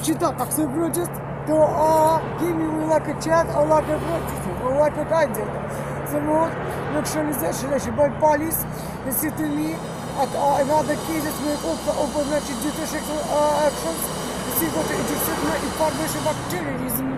Значит так, accept request to give me like a chat or like a practice or like a guidance. The mode neutralization by police is to me at another cases make open значит detection actions. See what information about terrorism.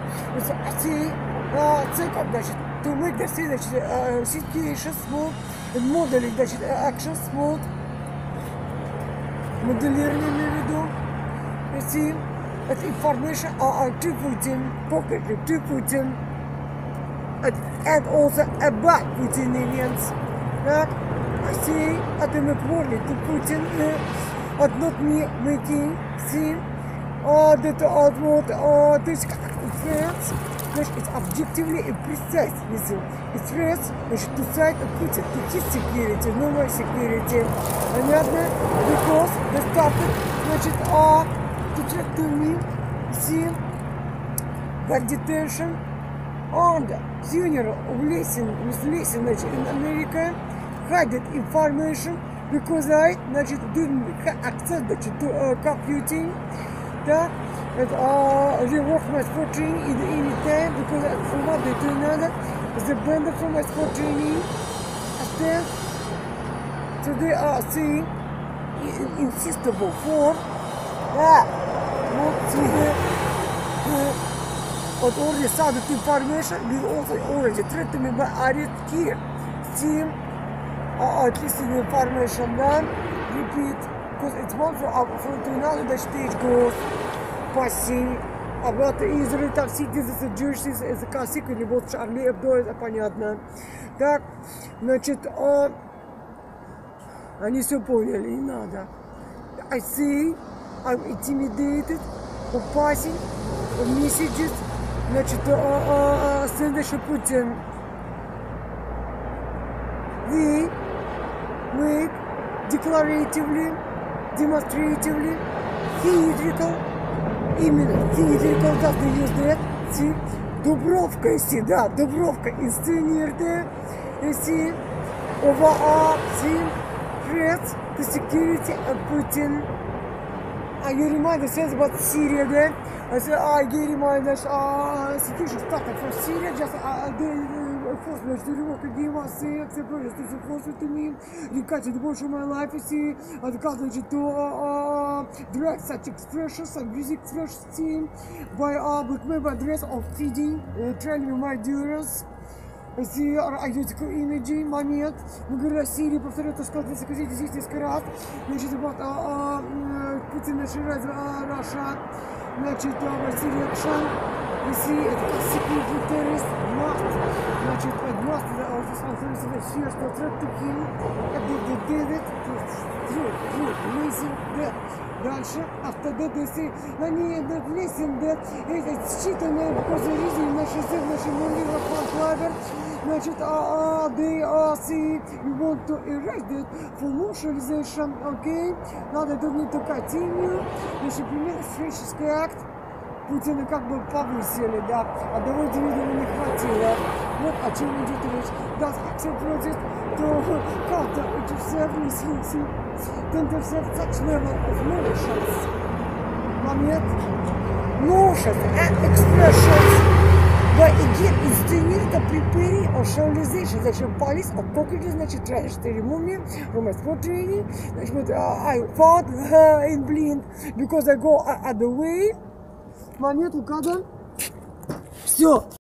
Цель как значит to make the situation smooth and modeling значит action smooth. Моделирование имею в виду. See, that information are attributing, pocket attributing, and also about Putin events. That I see at the McWorley to Putin, but not me making, see, that what this threats, it's objectively and precise. It threats, to side of Putin, to his security, no more security. Понятно? Because they started, значит, to track to me, see, by detention on the funeral of Lessing, with Lessing in America, hidden information because I didn't access to computing, and rework my sport training in any time because from one day to another, the blender from my sport training, and so they are seeing insistible for but already started information we also already threatened me by arrest here. See, at least the information done. Repeat, because it's one from to another the stage goes passing about Israel, там citizens and Jewish is a consequently both Charlie Hebdo, это понятно. Так, значит, они все поняли, не надо. I see. I'm intimidated of passing of messages, значит, следующий Putin. They make declaratively, demonstratively, theatrical, именно theatrical, does they use that, see, Dubrovka, you see, да, Dubrovka, инсценированная, you see, over see, threats to security of Putin. You remind us about Syria then. I said, you remind us, situation started from Syria, just enforcement to revoke again was accepted to support to me, recutting the bush of my life, you see, the college to direct such expressions and music expressions by blackmail address of feeding, training my dealers. See, аналитику имиджи, момент, мы говорим, Сирия повторяет то, что сказать здесь несколько раз, значит, вот, Путин начинает Russia, значит, Сирия action, you see, это как security terrorist, must, значит, must, first threat to him, they did it, amazing, that. Дальше, after that they say, они listen that, это считанное, because the reason наши мундиры флагер, значит, they see, we want to erase that for neutralization, okay, now they don't need to continue, значит, пример, френческий акт, Путина как бы повысили, да, одного индивидуума не хватило, вот о чем идет речь, does accept project to counter intercept, to intercept such level of notions, момент, notions and expressions, but again, инсценировка preparing or showalization, значит, police or pocket, значит, tries to remove me from my sport training, значит, I fought in blind because I go other way, момент указан, все.